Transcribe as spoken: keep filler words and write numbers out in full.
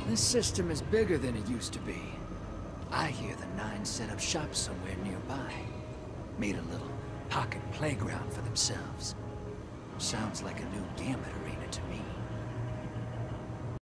This system is bigger than it used to be. I hear the Nine set up shop somewhere nearby. Made a little pocket playground for themselves. Sounds like a new Gambit arena to me.